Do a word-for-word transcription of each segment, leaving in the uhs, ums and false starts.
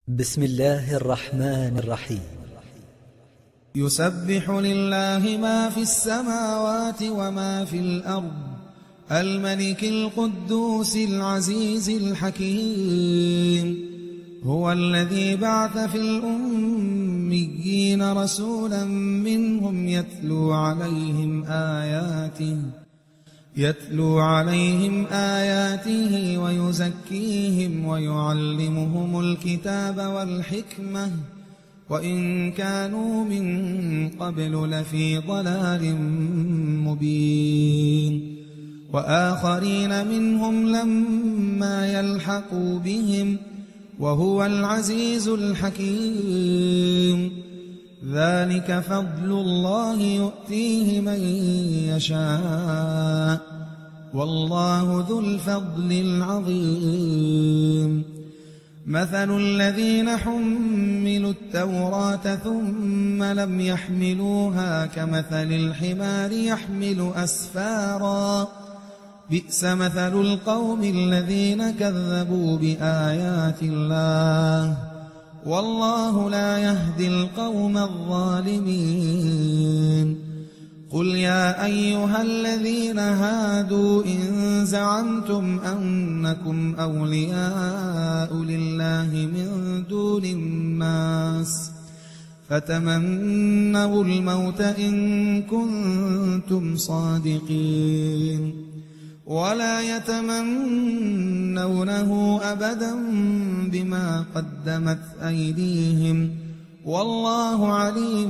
بسم الله الرحمن الرحيم. يسبح لله ما في السماوات وما في الأرض الملك القدوس العزيز الحكيم. هو الذي بعث في الأميين رسولا منهم يتلو عليهم آياته يتلو عليهم آياته ويزكيهم ويعلمهم الكتاب والحكمة وإن كانوا من قبل لفي ضلال مبين. وآخرين منهم لما يلحقوا بهم وهو العزيز الحكيم. ذلك فضل الله يؤتيه من يشاء والله ذو الفضل العظيم. مثل الذين حملوا التوراة ثم لم يحملوها كمثل الحمار يحمل أسفارا بئس مثل القوم الذين كذبوا بآيات الله والله لا يهدي القوم الظالمين. قل يا أيها الذين هادوا إن زعمتم أنكم أولياء لله من دون الناس فتمنوا الموت إن كنتم صادقين ولا يتمنونه أبدا بما قدمت أيديهم والله عليم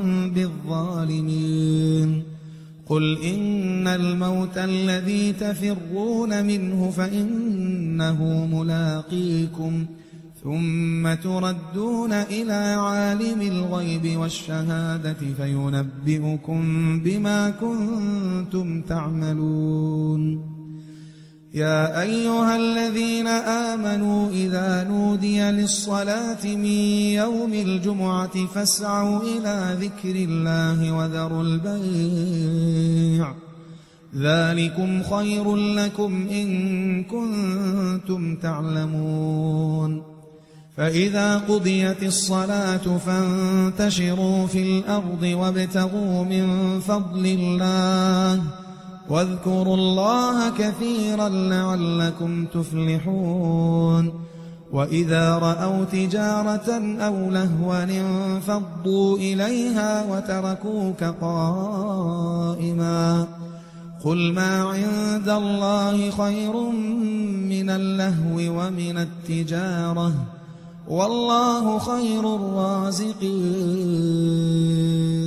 بالظالمين. قل إن الموت الذي تفرون منه فإنه ملاقيكم ثم تردون إلى عالم الغيب والشهادة فينبئكم بما كنتم تعملون. يا أيها الذين آمنوا إذا نودي للصلاة من يوم الجمعة فاسعوا إلى ذكر الله وذروا البيع ذلكم خير لكم إن كنتم تعلمون. فإذا قضيت الصلاة فانتشروا في الأرض وابتغوا من فضل الله واذكروا الله كثيرا لعلكم تفلحون. وإذا رأوا تجارة أو لهوا انفضوا إليها وتركوك قائما قل ما عند الله خير من اللهو ومن التجارة والله خير الرازقين.